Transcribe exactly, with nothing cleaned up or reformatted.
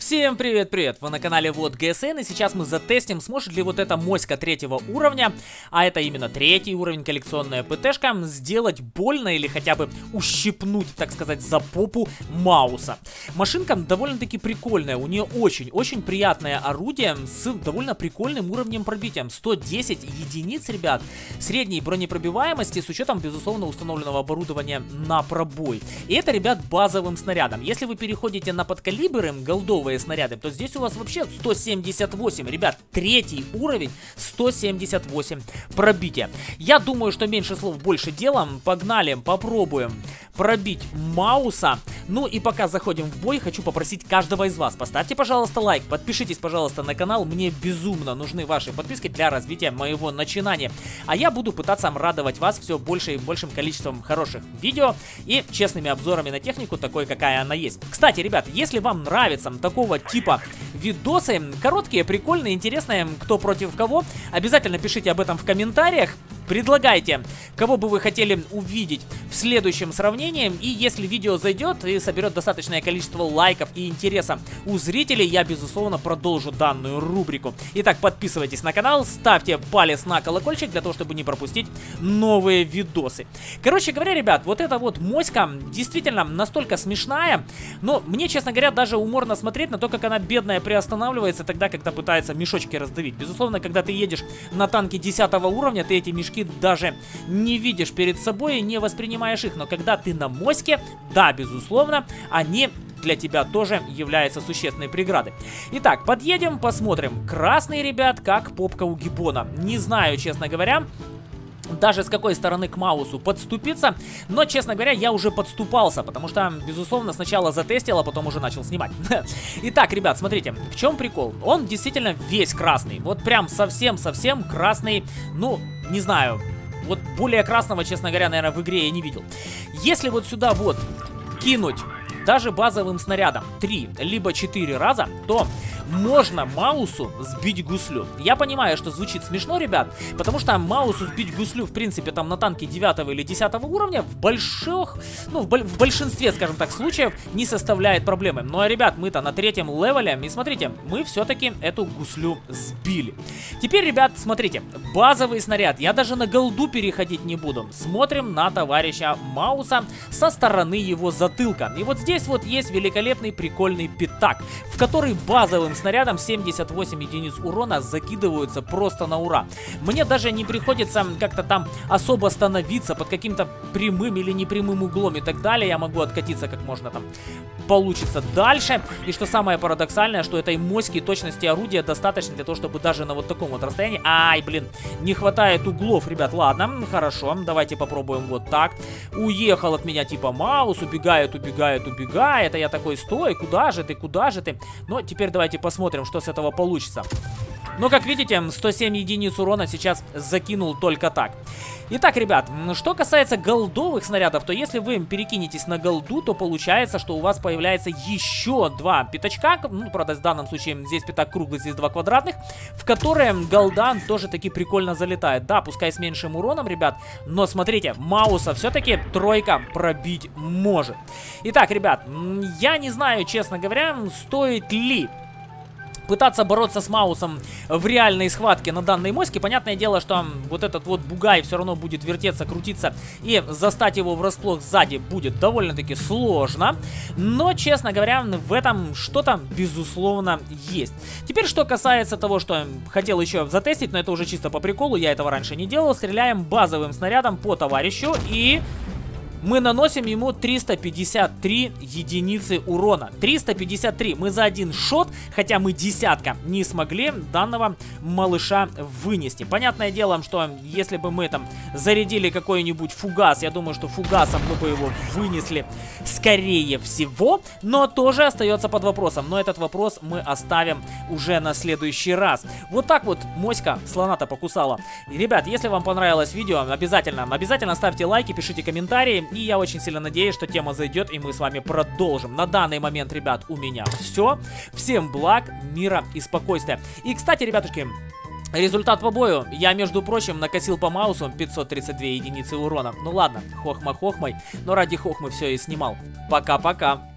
Всем привет-привет! Вы на канале Вот ГСН, и сейчас мы затестим, сможет ли вот эта моська третьего уровня, а это именно третий уровень, коллекционная ПТшка, сделать больно или хотя бы ущипнуть, так сказать, за попу Мауса. Машинка довольно-таки прикольная, у нее очень-очень приятное орудие с довольно прикольным уровнем пробития. сто десять единиц, ребят, средней бронепробиваемости с учетом, безусловно, установленного оборудования на пробой. И это, ребят, базовым снарядом. Если вы переходите на подкалибры, голдовые снаряды, то здесь у вас вообще сто семьдесят восемь, ребят, третий уровень, сто семьдесят восемь пробития. Я думаю, что меньше слов, больше дела. Погнали, попробуем пробить Мауса. Ну и пока заходим в бой, хочу попросить каждого из вас, поставьте, пожалуйста, лайк, подпишитесь, пожалуйста, на канал, мне безумно нужны ваши подписки для развития моего начинания. А я буду пытаться радовать вас все больше и большим количеством хороших видео и честными обзорами на технику, такой, какая она есть. Кстати, ребят, если вам нравится такого типа видосы, короткие, прикольные, интересные, кто против кого, обязательно пишите об этом в комментариях. Предлагайте, кого бы вы хотели увидеть в следующем сравнении. И если видео зайдет и соберет достаточное количество лайков и интереса у зрителей, я, безусловно, продолжу данную рубрику. Итак, подписывайтесь на канал, ставьте палец на колокольчик для того, чтобы не пропустить новые видосы. Короче говоря, ребят, вот эта вот моська действительно настолько смешная, но мне, честно говоря, даже уморно смотреть на то, как она бедная приостанавливается тогда, когда пытается мешочки раздавить. Безусловно, когда ты едешь на танке десятого уровня, ты эти мешки даже не видишь перед собой и не воспринимаешь их, но когда ты на моське, да, безусловно, они для тебя тоже являются существенной преградой. Итак, подъедем, посмотрим. Красный, ребят, как попка у гиббона. Не знаю, честно говоря, даже с какой стороны к Маусу подступиться, но, честно говоря, я уже подступался, потому что, безусловно, сначала затестил, а потом уже начал снимать. Итак, ребят, смотрите, в чем прикол? Он действительно весь красный, вот прям совсем-совсем красный, ну, не знаю, вот более красного, честно говоря, наверное, в игре я не видел. Если вот сюда вот кинуть даже базовым снарядом три либо четыре раза, то можно Маусу сбить гуслю. Я понимаю, что звучит смешно, ребят, потому что Маусу сбить гуслю, в принципе, там на танке девятого или десятого уровня в больших, ну, в, в большинстве, скажем так, случаев не составляет проблемы. Ну, а, ребят, мы-то на третьем левеле, и смотрите, мы все-таки эту гуслю сбили. Теперь, ребят, смотрите, базовый снаряд, я даже на голду переходить не буду. Смотрим на товарища Мауса со стороны его затылка. И вот здесь вот есть великолепный прикольный пятак, в который базовым снарядом семьдесят восемь единиц урона закидываются просто на ура. Мне даже не приходится как-то там особо становиться под каким-то прямым или непрямым углом и так далее. Я могу откатиться как можно там получится дальше. И что самое парадоксальное, что этой моськи точности орудия достаточно для того, чтобы даже на вот таком вот расстоянии... Ай, блин, не хватает углов, ребят. Ладно, хорошо, давайте попробуем вот так. Уехал от меня типа Маус, убегает, убегает, убегает. А я такой, стой, куда же ты, куда же ты? Но теперь давайте посмотрим, что с этого получится. Но, как видите, сто семь единиц урона сейчас закинул только так. Итак, ребят, что касается голдовых снарядов, то если вы перекинетесь на голду, то получается, что у вас появляется еще два пятачка. Ну, правда, в данном случае здесь пятак круглый, здесь два квадратных, в которые голда тоже таки прикольно залетает. Да, пускай с меньшим уроном, ребят, но смотрите, Мауса все-таки тройка пробить может. Итак, ребят, я не знаю, честно говоря, стоит ли пытаться бороться с Маусом в реальной схватке на данной моське. Понятное дело, что вот этот вот бугай все равно будет вертеться, крутиться, и застать его врасплох сзади будет довольно-таки сложно. Но, честно говоря, в этом что-то, безусловно, есть. Теперь, что касается того, что хотел еще затестить, но это уже чисто по приколу, я этого раньше не делал. Стреляем базовым снарядом по товарищу и... мы наносим ему триста пятьдесят три единицы урона. триста пятьдесят три. Мы за один шот, хотя мы десятка, не смогли данного малыша вынести. Понятное дело, что если бы мы там зарядили какой-нибудь фугас, я думаю, что фугасом мы бы его вынесли скорее всего. Но тоже остается под вопросом. Но этот вопрос мы оставим уже на следующий раз. Вот так вот моська слона-то покусала. И, ребят, если вам понравилось видео, обязательно, обязательно ставьте лайки, пишите комментарии. И я очень сильно надеюсь, что тема зайдет, и мы с вами продолжим. На данный момент, ребят, у меня все. Всем благ, мира и спокойствия. И, кстати, ребятушки, результат по бою. Я, между прочим, накосил по Маусу пятьсот тридцать две единицы урона. Ну ладно, хохма хохмой, но ради хохмы все и снимал. Пока-пока.